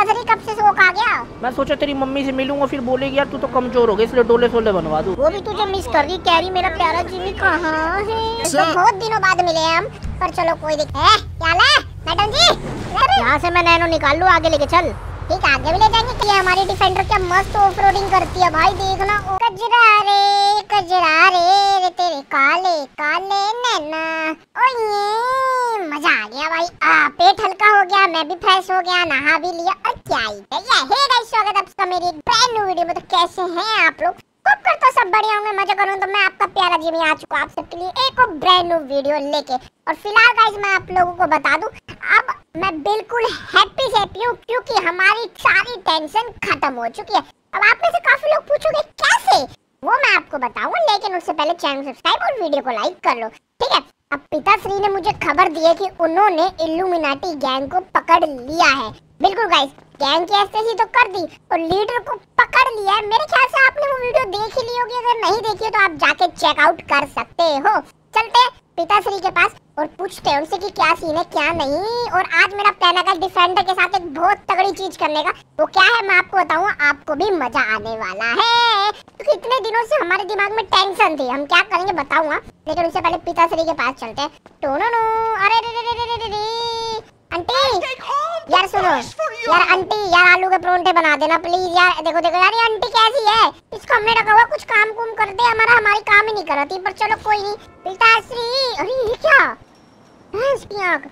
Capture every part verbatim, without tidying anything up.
पिताश्री कब से शौक आ गया? मैं सोचा तेरी मम्मी से मिलूंगा, फिर बोलेगी यार तू तो कमजोर हो गई इसलिए डोले सोले बनवा दूं। वो भी तुझे मिस कर रही, कह रही मेरा प्यारा जिमी कहाँ है। तो बहुत दिनों बाद मिले हम, पर चलो कोई दिक्कत है। क्या ले मैडम जी, यहाँ से मैं नैनो निकाल लूँ, आगे लेके चल। ठीक है, आगे भी ले जाएंगे। कि हमारी डिफेंडर क्या मस्त ऑफ रोडिंग करती है भाई, देखना। कजरा रे कजरा रे रे तेरे काले काले नैना, ओ ये मजा आ गया भाई। आ, पेट हल्का हो गया, मैं भी फ्रेश हो गया, नहा भी लिया। और क्या ही है। हे गाइस, स्वागत है आपका मेरी एक ब्रांड न्यू वीडियो में। तो कैसे हैं आप लोग? होप करता सब बढ़िया होंगे, मजा करूँ। तो मैं आपका प्यारा जिमी आ चुका आप सबके लिए एक और ब्रांड न्यू वीडियो लेके। और फिलहाल गाइस मैं आप लोगों को बता दूं, अब मैं बिल्कुल हैप्पी हैप्पी हूँ क्योंकि हमारी सारी टेंशन खत्म हो चुकी है। अब आप में से काफी लोग पूछोगे कैसे, वो मैं आपको बताऊंगा, लेकिन उससे पहले चैनल सब्सक्राइब और वीडियो को लाइक कर लो, ठीक है। अब पिताश्री ने मुझे खबर दी है कि उन्होंने इल्यूमिनाटी गैंग को पकड़ लिया है। बिल्कुल गाइस, गैंग की एस्टेसी तो कर दी और लीडर को पकड़ लिया है। मेरे ख्याल से आपने वो वीडियो देख ही ली होगी, अगर नहीं देखी है तो आप जाके चेकआउट कर सकते हो। चलते हैं पिताश्री के पास और पूछते हैं उनसे कि क्या सीन है क्या नहीं। और आज मेरा प्लान है डिफेंडर के साथ एक बहुत तगड़ी चीज करने का। वो क्या है मैं आपको बताऊंगा, आपको भी मजा आने वाला है। क्योंकि इतने दिनों से हमारे दिमाग में टेंशन थी, हम क्या करेंगे बताऊंगा, लेकिन उससे पहले पिताश्री के पास चलते हैं। टोनो अरे रे रे रे रे रे आंटी यार सुनो यार, आंटी यार आलू के परोंठे बना देना प्लीज यार। देखो देखो यार ये आंटी कैसी है, इसको हमने रखा हुआ कुछ काम कुम कर दे, हमारा हमारी काम ही नहीं करती। पर चलो कोई नहीं। पिताश्री, अरे ये क्या है इसकी आँख?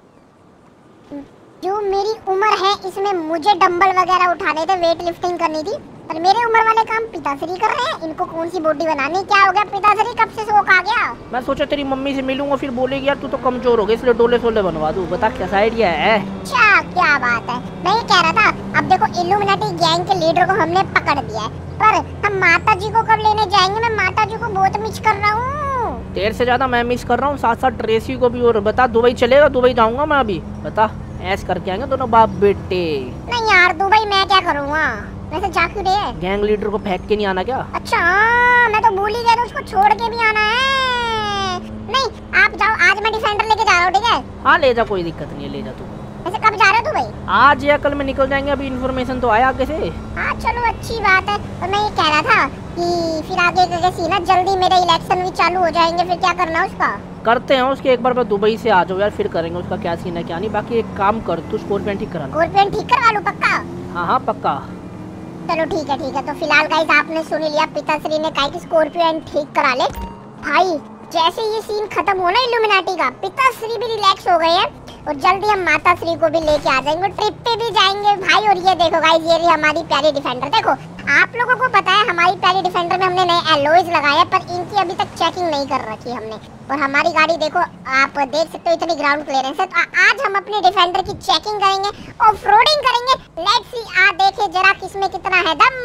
जो मेरी उम्र है इसमें मुझे डंबल वगैरह उठाने थे, वेट लिफ्टिंग करनी थी, पर मेरे उम्र वाले काम पिताश्री कर रहे हैं। इनको कौन सी बॉडी बनानी, क्या हो गया पिताश्री कब से शौक आ गया? मैं सोचा तेरी मम्मी से मिलूंगा, फिर बोलेगी यार तू तो कमजोर हो गई इसलिए डोले सोले बनवा दूं। बता कैसा आइडिया है? अच्छा क्या बात है, मैं ये कह रहा था, अब देखो इल्यूमिनाटी गैंग के लीडर को हमने पकड़ दिया है, पर हम माता जी को कब लेने जाएंगे? मैं माता जी को बहुत मिस कर रहा हूँ। तेरे से ज्यादा मैं मिस कर रहा हूँ, साथ साथ ट्रेसी को भी। और बता दुबई चलेगा? दुबई जाऊंगा मैं अभी, बता ऐस करके आएंगे दोनों बाप बेटे। नहीं यार दुबई मैं क्या करूँगा, वैसे जा क्यों रहे? गैंग लीडर को फेंक के नहीं आना क्या? अच्छा मैं तो भूल ही गया था, उसको छोड़ के भी आना है। नहीं आप जाओ, आज मैं डिफेंडर लेके जा रहा हूँ, ठीक है? हाँ ले जा, कोई दिक्कत नहीं है, ले जा तू। वैसे कब जा रहे हो दुबई? आज या कल में निकल जाएंगे, अभी इन्फॉर्मेशन तो आया आगे से। हाँ चलो अच्छी बात है। और मैं ये कह रहा था कि फिर आगे का सीन है, जल्दी मेरे इलेक्शन भी चालू हो जाएंगे, फिर क्या करना उसका? करते हैं उसके, एक बार मैं दुबई से आ जाओ यार, फिर करेंगे उसका क्या सीन है क्या नहीं। बाकी एक काम कर, तू स्कॉर्पियन ठीक करा। स्कॉर्पियन ठीक करवा लूं पक्का? हाँ हाँ पक्का। चलो ठीक है ठीक है। तो फिलहाल गाइस आपने सुन लिया, पिताश्री ने कहा कि स्कॉर्पियन ठीक करा ले। भाई जैसे ये सीन खत्म हो ना इल्यूमिनाटी का, पिताश्री भी रिलैक्स हो गए हैं और जल्दी हम माताश्री को भी लेके आ जाएंगे, ट्रिप पे भी जाएंगे भाई। और ये देखो गाइस, ये रही हमारी प्यारी डिफेंडर। देखो आप लोगों को पता है हमारी प्यारी डिफेंडर में हमने नए एलॉयज लगाए हैं, पर इनकी अभी तक चेकिंग नहीं कर रखी हमने। और हमारी गाड़ी देखो, आप देख सकते हो इतनी ग्राउंड क्लियरेंस है। तो आज हम अपने डिफेंडर की चेकिंग करेंगे, ऑफ रोडिंग करेंगे। लेट्स सी, आ देखे जरा किसमें कितना है दम।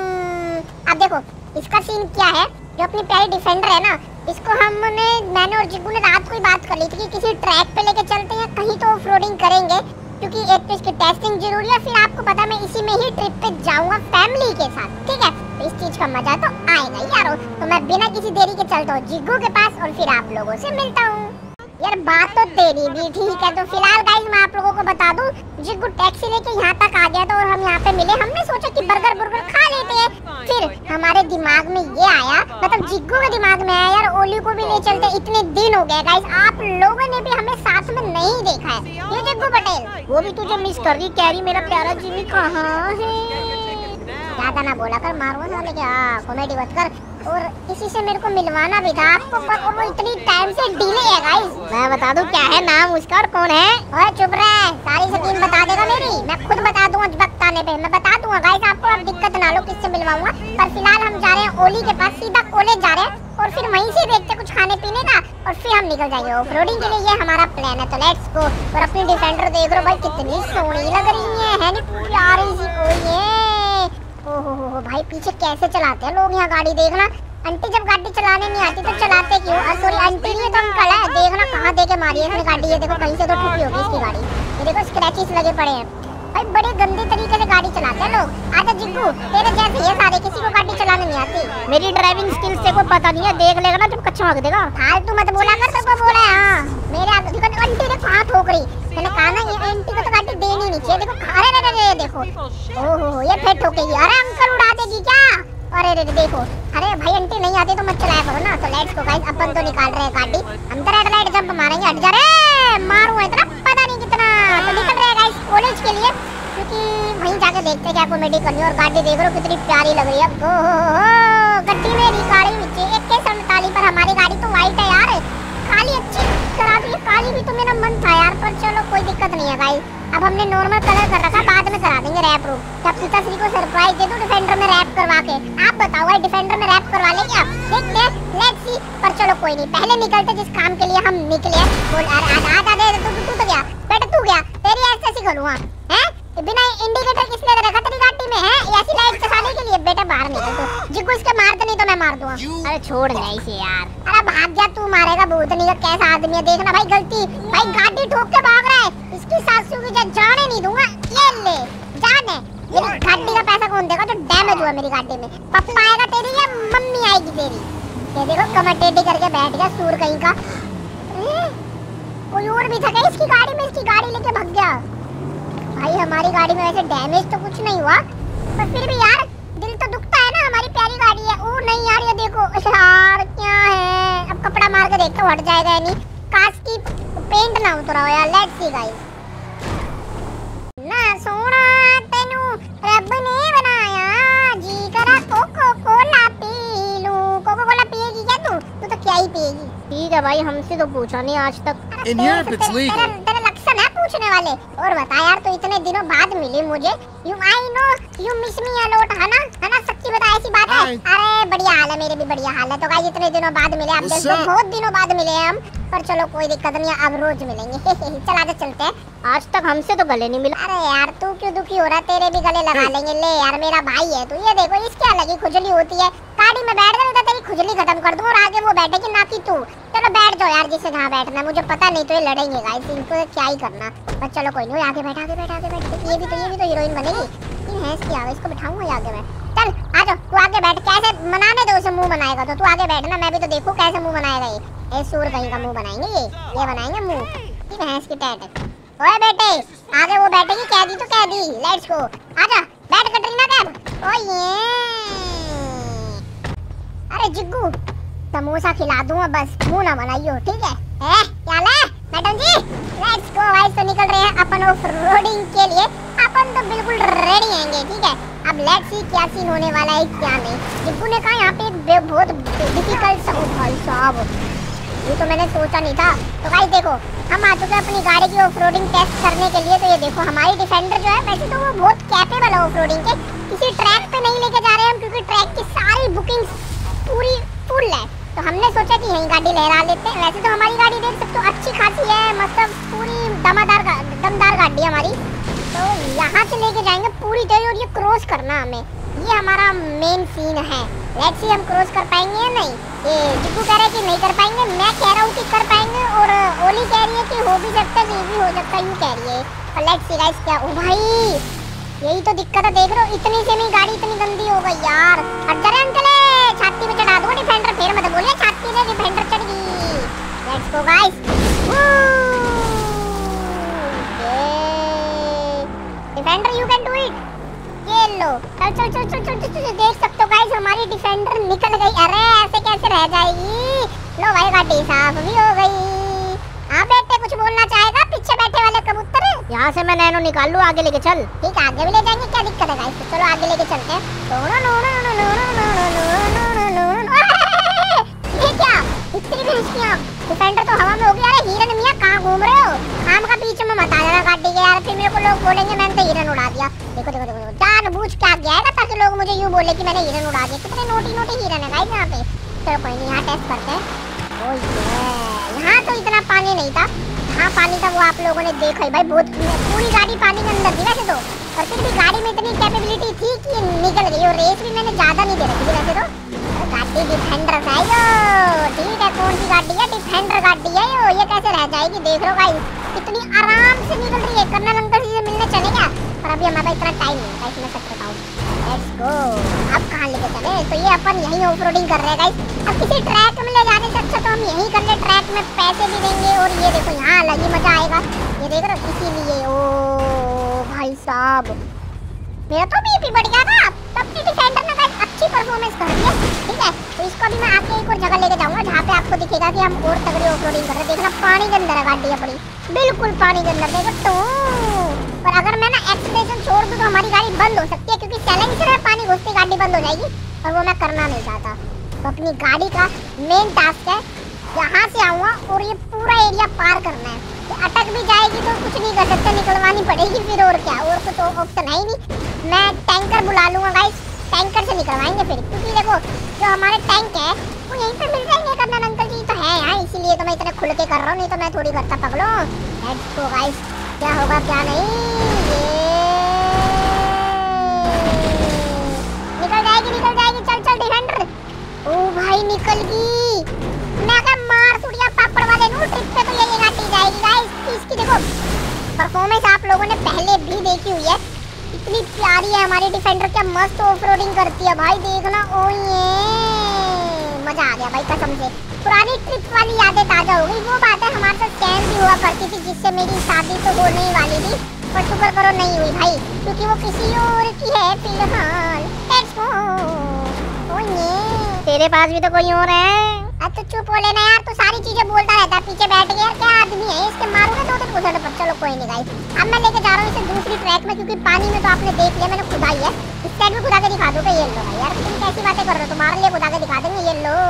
अब देखो इसका सीन क्या है, जो अपनी प्यारी डिफेंडर है ना, इसको हमने मैंने और जिग्गू ने रात को ही बात कर ली थी कि किसी ट्रैक पे लेके चलते हैं, कहीं तो ऑफ रोडिंग करेंगे, क्योंकि एक तो इसकी टेस्टिंग जरूरी है। फिर आपको पता मैं इसी में ही ट्रिप पे जाऊंगा फैमिली के साथ, ठीक है? तो इस चीज का मजा तो आएगा यारो। तो मैं बिना किसी देरी के चलता हूँ जिग्गू के पास और फिर आप लोगों से मिलता हूँ। यार बात तो तेरी भी ठीक है। तो फिलहाल गाइस मैं आप लोगों को बता दूं, जिग्गू टैक्सी लेके यहाँ तक आ गया था और हम यहाँ पे मिले। हमने सोचा कि बर्गर बुर्गर खा लेते हैं, फिर हमारे दिमाग में ये आया, मतलब जिग्गू के दिमाग में आया यार ओली को भी ले चलते। इतने दिन हो गए गाइस, आप लोगों ने भी हमें साथ में नहीं देखा है। ये जिग्गू पटेल, वो भी तुझे मिस कर रही, कह रही मेरा प्यारा जिमी कहाँ है। ज्यादा ना बोला कर, मारो ना लेके, हाँ कॉमेडी मत कर। और किसी से मेरे को मिलवाना भी था आपको, पर वो इतनी टाइम से डिले है गाइस। मैं बता दूं क्या है नाम उसका और कौन है? ओए चुप रहे, सारी स्कीम बता देगा मेरी, मैं खुद बता दूंगा वक्त आने पे, मैं बता दूंगा गाइस आपको। अब दिक्कत ना लो किससे मिलवाऊंगा। पर फिलहाल हम जा रहे हैं ओली के पास, सीधा कॉलेज जा रहे हैं और फिर वहीं से देखते कुछ खाने पीने का और फिर हम निकल जाएंगे ऑफ रोडिंग के लिए। ये हमारा प्लान है, तो लेट्स गो। और अपनी डिफेंडर देख लो भाई, कितनी सोहनी लग रही है, है नी प्यारी सी। ओ ये ओहो हो भाई, पीछे कैसे चलाते हैं लोग यहाँ गाड़ी, देखना। आंटी जब गाड़ी चलाने नहीं आती तो चलाते क्यों? सॉरी आंटी नहीं तो अंकल है, देखना कहाँ दे के मारी है इसने गाड़ी। ये देखो कहीं से तो टूटी होगी इसकी गाड़ी, ये देखो स्क्रैचेस लगे पड़े हैं। भाई बड़े गंदे तरीके से गाड़ी चलाते हैं लोग। आजा जिग्गू, तेरे जैसे ये सारे, किसी को गाड़ी चलाने नहीं आती। मेरी ड्राइविंग स्किल्स से कोई पता नहीं है, देख लेगा ना जब कच्चा मांग देगा। फालतू मत बोला कर, सबको बोला है। हाँ मेरे आंटी ने कहाँ ठोक रही, मैंने कहा ना ये एंटी को तो गाड़ी देनी नहीं चाहिए। देखो अरे अरे अरे देखो, ओहो ये फिर ठोकेगी। अरे अंकल उड़ा देगी क्या? अरे अरे देखो, अरे भाई एंटी नहीं आती तो मत चलाया करो ना। तो लेट्स गो गाइस, अपन तो निकाल रहे हैं गाड़ी। हम तो रेड लाइट जंप मारेंगे। हट जा रे, मारूं इतना पता नहीं कितना। तो निकल रहे हैं गाइस कॉलेज के लिए, क्योंकि वहीं जाके देखते हैं क्या कॉमेडी करनी है। और गाड़ी देख रहे हो कितनी प्यारी लग रही है। ओहो गड्डी मेरी गाड़ी नीचे एक के संताली पर। हमारी गाड़ी तो वाइट है यार, काली अच्छी करा दी। काली भी तो मेरा मन था यार, पर चलो कोई दिक्कत नहीं है गाइस। अब हमने नॉर्मल कलर कर रखा, बाद में करा देंगे रैप रूप। जब पिताश्री को सरप्राइज दे दो डिफेंडर में रैप करवा के। आप बताओ भाई डिफेंडर में रैप करवा ले क्या? देखते हैं, लेट्स सी। पर चलो कोई नहीं, पहले निकलते जिस काम के लिए हम निकले। बोल अरे आधा दे तू तू तो गया बेटा, तू गया तेरी ऐसे सी करूंगा हैं? बिना इंडिकेटर किसने रखा तेरी गाड़ी में है? ऐसी लाइट चलाने के लिए? बेटा बाहर निकल तू। जिग्गू इसके मारते नहीं तो मैं मार दूंगा। अरे छोड़ ना इसे यार। अरे भाग जा, तू मारेगा भूतनी का कैसा आदमी है देखना भाई। गलती भाई, गाड़ी ठोक के भाग रहा है। इसकी सासू की जाने नहीं दूंगा। ये ले जाने, मेरी गाड़ी का पैसा कौन देगा जो डैमेज हुआ मेरी गाड़ी में? पापा आएगा तेरी या मम्मी आएगी तेरी? ये देखो कमर टेढ़ी करके बैठ गया सूर कहीं का। कोई और भी था क्या इसकी गाड़ी में? इसकी गाड़ी लेके भाग गया। भाई हमारी गाड़ी में वैसे डैमेज तो कुछ नहीं हुआ, पर फिर भी यार दिल तो दुखता है ना, हमारी प्यारी गाड़ी है। ओ नहीं यार ये देखो यार क्या है। अब कपड़ा मार के देखते हट जाएगा नहीं, कांच की पेंट ना उतरा हो यार। Let's see guys. ना सोना तेनू रब ने बनाया, जी करा कोको कोला पी लूं। कोको कोला पिएगी क्या तू? तू तो क्या ही पिएगी। ठीक है भाई, हमसे तो पूछा नहीं आज तक। In Europe it's legal. तेरा लक्षण है पूछने वाले। और बता यार, तो इतने दिनों बाद मिली मुझे। You I know you miss me a lot, है ना? है ना? सच्ची बता, ऐसी बात है? अरे बढ़िया हाल है, मेरे भी बढ़िया हाल है। तो गाइस इतने दिनों बाद मिले, आप देखो बहुत दिनों बाद मिले हम। पर चलो कोई दिक्कत नहीं है, अब रोज मिलेंगे। चल आगे चलते हैं। आज तक हमसे तो गले नहीं मिला। अरे यार तू क्यों दुखी हो रहा है? तेरे भी गले लगा लेंगे। ले यार मेरा भाई है तू। ये देखो इसके अलग ही खुजली होती है। गाड़ी में बैठ गए तो तेरी खुजली खत्म कर दूं, और आगे वो बैठेगी ना कि तू। चलो बैठ जाओ यार, जिसे जहाँ बैठना है। मुझे पता नहीं तो ये लड़ेंगे गाइस, इनको क्या ही करना। पर चलो कोई नहीं, आगे बैठ आगे बैठ आगे बैठ। ये भी तो ये भी तो हीरोइन बनेगी। इन भैंस की आगे इसको बिठाऊंगा आगे मैं। चल आ जाओ, तू आगे बैठ। कैसे मनाने दो उसे, मुंह बनाएगा तो तू आगे बैठना। मैं भी तो देखूं कैसे मुंह बनाएगा ये। ए सूर कहीं का मुंह बनाएंगे ये ये बनाएंगे मुंह की भैंस की टैट। ओए बेटे आगे वो बैठेगी, कह दी तो कह दी। लेट्स गो, आजा बैठ कटरीना कैफ। ओ ये अरे जिग्गू समोसा खिला दूंगा, बस मुंह ना बनाइयो ठीक है? ए क्या ले madam ji. Let's go guys, तो निकल रहे हैं अपन ऑफ रोडिंग के लिए। अपन तो बिल्कुल रेडी हैंगे ठीक है। अब लेट्स सी क्या सीन होने वाला है क्या नहीं। जिग्गू ने कहा यहाँ पे एक बहुत डिफिकल्ट सा भाई साहब, ये तो मैंने सोचा नहीं था। तो गाइस देखो हम आ चुके हैं अपनी गाड़ी की ऑफ रोडिंग टेस्ट करने के लिए। तो ये देखो हमारी डिफेंडर जो है, वैसे तो वो बहुत कैपेबल है ऑफ रोडिंग के। किसी ट्रैक पे नहीं लेके जा रहे हैं हम, क्योंकि ट्रैक की सारी बुकिंग पूरी फुल है। तो हमने सोचा कि यही गाड़ी लहरा लेते हैं। वैसे तो हमारी गाड़ी देख सकते हो अच्छी खासी है, मतलब पूरी दमादार दमदार गाड़ी है हमारी। तो यहाँ से लेके जाएंगे पूरी तरह, और ये क्रॉस करना हमें, ये हमारा मेन सीन है। लेट्स सी हम क्रॉस कर पाएंगे या नहीं। ये जिग्गू कह रहे हैं कि नहीं कर पाएंगे, मैं कह रहा हूँ कि कर पाएंगे, और ओली कह रही है कि हो भी सकता है, ये भी हो सकता है, यूँ कह रही है। और लेट्स सी गाइस क्या। ओ भाई यही तो दिक्कत है, देख रहे हो इतनी से मेरी गाड़ी इतनी गंदी हो गई यार। हट जा रे अंकल, छाती पे चढ़ा दूंगा डिफेंडर। फिर मत बोलिए छाती पे डिफेंडर चढ़ गई। Let's go guys, Defender you can do it. ये लो चल चल चल चल चल चल। देख सकते हो गाइस हमारी डिफेंडर निकल गई। अरे ऐसे कैसे रह जाएगी। लो भाई गाड़ी साफ भी हो गई। हाँ बेटे कुछ बोलना चाहेगा पीछे बैठे वाले कबूतर? यहाँ से मैं नैनो निकाल लूँ, आगे लेके चल। ठीक है आगे भी ले जाएंगे, क्या दिक्कत है गाइस। तो चलो आगे लेके चलते हैं। ये क्या इतनी भैंसियाँ। डिफेंडर तो हवा में हो गया। अरे हिरन मियाँ कहाँ घूम रहे हो? आम का बीच में मत आ जाना गाड़ी के यार, फिर मेरे को लोग बोलेंगे मैंने तो हिरन उड़ा दिया। देखो देखो देखो जानबूझ के आ गया है ताकि लोग मुझे यूँ बोले कि मैंने हिरन उड़ा दिया। कितने नोटी नोटी हिरन है गाइस यहाँ पे। चलो कोई नहीं, यहाँ टेस्ट करते हैं। ओ ये यहाँ तो इतना पानी नहीं था, हाँ पानी था वो आप लोगों ने देखा ही भाई। बहुत पूरी गाड़ी पानी के अंदर थी वैसे तो, पर फिर भी गाड़ी में इतनी कैपेबिलिटी थी कि निकल गई। और रेस भी मैंने ज्यादा नहीं दे रखी थी वैसे तो। गाड़ी डिफेंडर है यो, ठीक है कौन सी गाड़ी है? डिफेंडर गाड़ी है यो। ये कैसे रह जाएगी देख लो गाइस, कितनी आराम से निकल रही है। कर्नल अंकल जी से मिलने चले क्या? पर पर अभी हमारे पास इतना टाइम नहीं है गाइस, मैं सच बताऊं। Let's go. अब कहां लेके चले? तो ये अपन यहीं ऑफरोडिंग कर रहे हैं गाइस। अब किसी ट्रैक में ले जाने से अच्छा तो हम यहीं कर ले, ट्रैक में पैसे भी देंगे और ये देखो यहाँ अलग ही मजा आएगा। ये देख रहे हो, इसीलिए ओ भाई साहब मेरा तो बीपी बढ़ गया था। अपनी डिफेंडर ने गाइस अच्छी परफॉर्मेंस कर दी है, ठीक है। तो इसको भी मैं आके एक और जगह लेके जाऊंगा जहाँ पे आपको दिखेगा कि हम और तगड़ी ऑफरोडिंग कर रहे हैं। देखना पानी के अंदर है गाड़ी अपनी, बिल्कुल पानी के अंदर देखो तो। पर अगर मैं ना एक्सीलरेशन छोड़ दूं तो हमारी गाड़ी बंद हो सकती है, क्योंकि साइलेंसर में पानी घुसते गाड़ी बंद हो जाएगी और वो मैं करना नहीं चाहता। तो अपनी गाड़ी का मेन टास्क है यहाँ से आऊँगा और ये पूरा एरिया पार करना है। अटक भी जाएगी तो कुछ नहीं कर सकते, निकलवानी पड़ेगी फिर, और क्या, और कुछ ऑप्शन है ही नहीं। मैं टैंकर बुला लूंगा गाइस, टैंकर से निकलवाएंगे फिर, क्योंकि देखो जो हमारे टैंक है वो यहीं पे मिल जाएंगे। कन्नन अंकल जी तो है यहाँ, इसीलिए तो मैं इतना खुल के कर रहा हूँ, नहीं तो मैं थोड़ी करता पगलो। लेट्स गो गाइस, क्या होगा क्या नहीं। ये निकल जाएगी निकल जाएगी, चल चल डिफेंडर। ओ भाई निकल गई। मैं क्या मार सुड़िया पापड़ वाले नो, ट्रिप पे तो ये गाड़ी जाएगी गाइस। इसकी देखो परफॉर्मेंस आप लोगों ने पहले भी देखी हुई है, इतनी प्यारी है हमारी डिफेंडर, क्या मस्त ऑफरोडिंग करती है भाई, देखना। ओ ये मजा आ गया भाई कसम से। पुरानी ट्रिप वाली यादें ताजा हो गई। वो बात है हमारे साथ स्कैम भी हुआ करती थी, जिससे मेरी शादी तो होने ही वाली थी, पर शुक्र करो नहीं हुई भाई, क्योंकि वो किसी और की है फिलहाल। Let's go. ओ ये तेरे पास भी तो कोई और है। अब तो चुप हो लेना यार, तो सारी चीजें बोलता रहता है, पीछे बैठ गया। क्या आदमी है, इसके मारूंगा दो तीन घुसड़ पर। चलो कोई नहीं गाइस, अब मैं लेके जा रहा हूँ इसे दूसरी ट्रैक में, क्योंकि पानी में तो आपने देख लिया मैंने खुदाई है। इस साइड में खुदा के दिखा दूंगा। ये लो भाई यार, तुम कैसी बातें कर रहे हो, तुम्हारे लिए खुदा के दिखा देंगे। ये लो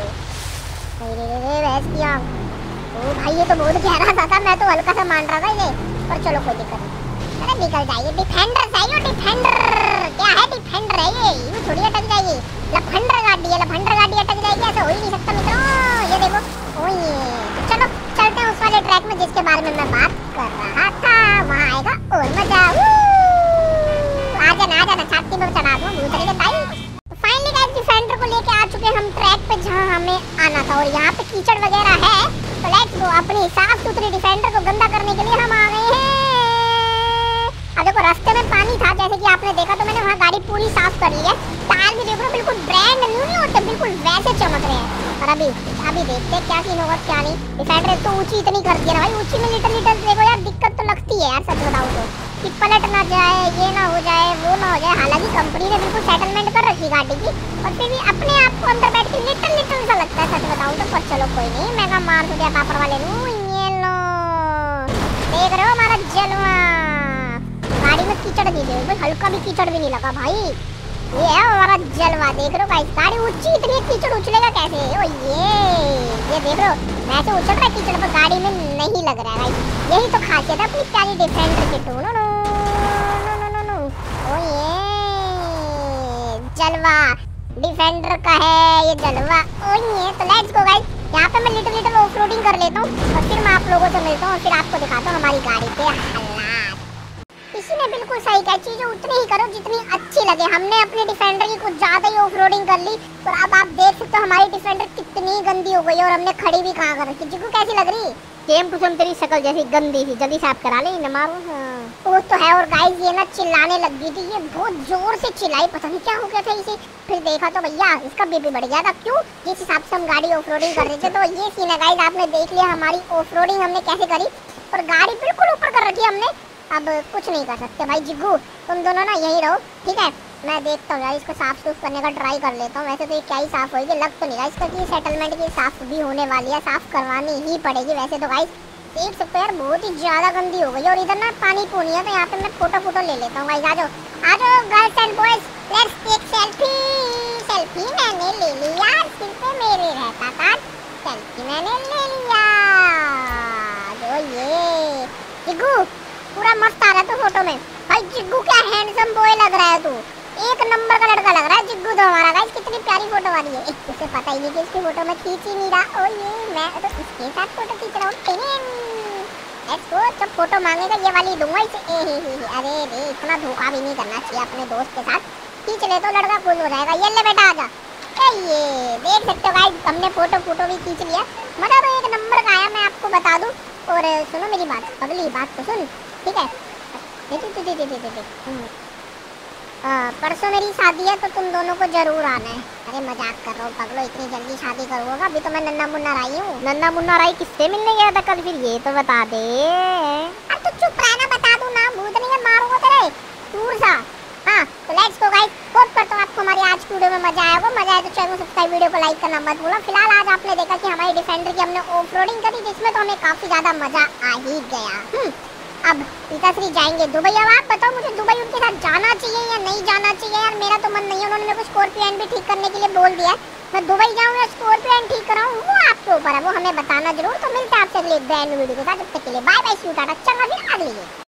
भैंस की आंख। ओ भाई ये तो बहुत गहरा सा था, मैं तो हल्का सा मान रहा था ये, पर चलो कोई दिक्कत नहीं। अरे निकल जाइए, डिफेंडर चाहिए डिफेंडर। क्या है डिफेंडर है ये, ये थोड़ी अटक जाएगी। लफंडर गाड़ी है, लफंडर गाड़ी अटक जाएगी, ऐसा हो ही नहीं सकता मित्रों। ये देखो ओ ये, तो चलो चलते हैं उस वाले ट्रैक में जिसके बारे में मैं बात कर रहा था, वहाँ आएगा और मजा। आ जाना आ जाना, छाती में चढ़ा दूँ दूसरे के ताई। तो फाइनली गाइस डिफेंडर को लेके आ चुके हम ट्रैक पे जहाँ हमें आना था, और यहाँ पे कीचड़ वगैरह है। तो लेट्स गो, अपनी साफ सुथरी डिफेंडर को गंदा करने के लिए हम आ गए हैं। अब देखो रास्ते में पानी था जैसे कि आपने देखा, तो मैंने वहाँ गाड़ी पूरी साफ कर ली है। टायर भी देखो बिल्कुल ब्रांड न्यू नहीं होते, बिल्कुल वैसे चमक रहे हैं। और अभी अभी देखते हैं क्या सीन होगा क्या नहीं। डिफेंडर तो ऊंची इतनी कर दी है ना भाई, ऊंची में लिटल लिटल देखो यार, दिक्कत तो लगती है यार सच बताऊं तो, कि पलट ना जाए, ये ना हो जाए, वो ना हो जाए। हालांकि कंपनी ने बिल्कुल सेटलमेंट कर रखी गाड़ी की, और फिर भी अपने आप को अंदर बैठ के लिटल लिटल सा लगता है सच बताऊं तो। पर चलो कोई नहीं, मैं ना मार दूं पापड़ वाले नू। ये लो देख रहे हो हमारा जलवा, गाड़ी में कीचड़ नहीं दे भाई, हल्का भी कीचड़ भी नहीं लगा भाई। ये है हमारा जलवा, देख रहे हो गाइस, गाड़ी ऊंची इतनी कीचड़ उछलेगा कैसे। ओ ये ये देख रहे हो वैसे उछल रहा है कीचड़, पर गाड़ी में नहीं लग रहा है गाइस। यही तो खासियत है अपनी प्यारी डिफेंडर की। टू no no no no no. ओ ये जलवा डिफेंडर का है ये जलवा। ओ ये तो लेट्स गो गाइस, यहाँ पे मैं लिटिल लिटिल ऑफरोडिंग कर लेता हूँ और फिर मैं आप लोगों से मिलता हूँ और फिर आपको दिखाता हूँ हमारी गाड़ी के हालात। इसी ने बिल्कुल सही कहा, चीजें उतनी ही करो जितनी अच्छी लगे। हमने अपनी डिफेंडर की कुछ ज्यादा ही ऑफरोडिंग कर ली, और अब आप देख सकते हो हमारी डिफेंडर कितनी गंदी हो गई है, और हमने खड़ी भी कहाँ कर रखी। जिगू कैसी लग रही? सेम टू सेम तेरी शक्ल जैसी गंदी थी, जल्दी साफ करा ले न मारो। हाँ वो तो है। और गाइस ये ना चिल्लाने लग गई थी, ये बहुत जोर से चिल्लाई, पता नहीं क्या हो गया था इसे। फिर देखा तो भैया इसका बीपी बढ़ गया था। क्यों? जिस हिसाब से हम गाड़ी ऑफरोडिंग कर रहे थे। तो ये सीन है गाइस, आपने देख लिया हमारी ऑफरोडिंग हमने कैसे करी, और गाड़ी बिल्कुल ऊपर कर रखी हमने। अब कुछ नहीं कर सकते भाई। जिग्गू तुम दोनों ना यहीं रहो, ठीक है? मैं देखता हूँ यार, इसको साफ सूफ करने का ट्राई कर लेता हूँ। वैसे तो ये क्या ही साफ होगी, लग तो नहीं रहा इसका कि सेटलमेंट की साफ भी होने वाली है, साफ करवानी ही पड़ेगी वैसे तो गाइस। देख सकते हो यार बहुत ही ज्यादा गंदी हो गई, और इधर ना पानी पूनी है, तो यहाँ पे मैं फोटो फोटो ले लेता हूँ गाइस। आ जाओ आ जाओ girls and boys, let's take selfie. Selfie मैंने ले लिया, सिर पे मेरे रहता था, सेल्फी मैंने ले लिया। जो ये जिग्गू पूरा मस्त आ रहा है तो फोटो में भाई। जिग्गू क्या हैंडसम बॉय लग रहा है तू, एक नंबर का लड़का लग रहा है जिग्गू तो हमारा। गाइस कितनी प्यारी फोटो आ रही है, उसे पता ही नहीं कि इसकी फोटो में खींच ही नहीं रहा। ओ ये मैं तो इसके साथ फोटो खींच रहा हूँ। लेट्स गो, जब फोटो मांगेगा ये वाली दूंगा इसे। ए हे हे, अरे रे इतना धोखा भी नहीं करना चाहिए अपने दोस्त के साथ। खींच ले तो लड़का खुश हो जाएगा। ये ले बेटा आजा। ये देख सकते हो गाइस, हमने फोटो फोटो भी खींच लिया, मजा तो एक नंबर का आया मैं आपको बता दूं। और सुनो मेरी बात, अगली बात तो सुन, ठीक है? देख देख देख देख देख परसों मेरी शादी है तो तुम दोनों को जरूर आना है। अरे मजाक कर रहा हूँ पगलो, इतनी जल्दी शादी करूँगा? अभी तो मैं नन्ना मुन्ना राई हूँ। नन्ना मुन्ना राई किससे मिलने गया था कल? फिर ये तो बता दे। अब तो चुप रहना, बता दूँ ना, भूत नहीं है मारूंगा तेरे दूर सा। हाँ तो लेट्स गो गाइस, होप करता हूँ आपको हमारी आज की वीडियो में मजा आया होगा। मजा आया तो चैनल को सब्सक्राइब, वीडियो को लाइक करना मत भूलना। फिलहाल आज आपने देखा कि हमारी डिफेंडर की हमने ऑफ रोडिंग करी, जिसमें तो हमें काफी ज्यादा मजा आ ही गया। अब पिताश्री जाएंगे दुबई। अब आप बताओ मुझे, दुबई उनके साथ जाना चाहिए या नहीं जाना चाहिए? यार मेरा तो मन नहीं है। उन्होंने मेरे को स्कॉर्पियन भी ठीक करने के लिए बोल दिया है। मैं दुबई जाऊँ या स्कॉर्पियन ठीक कराऊँ, वो आपके ऊपर है, वो हमें बताना जरूर। तो मिलते हैं आपसे अगले ब्रांड वीडियो के साथ। जब तक के लिए bye bye, see you, tata, चंगा फिर अगली।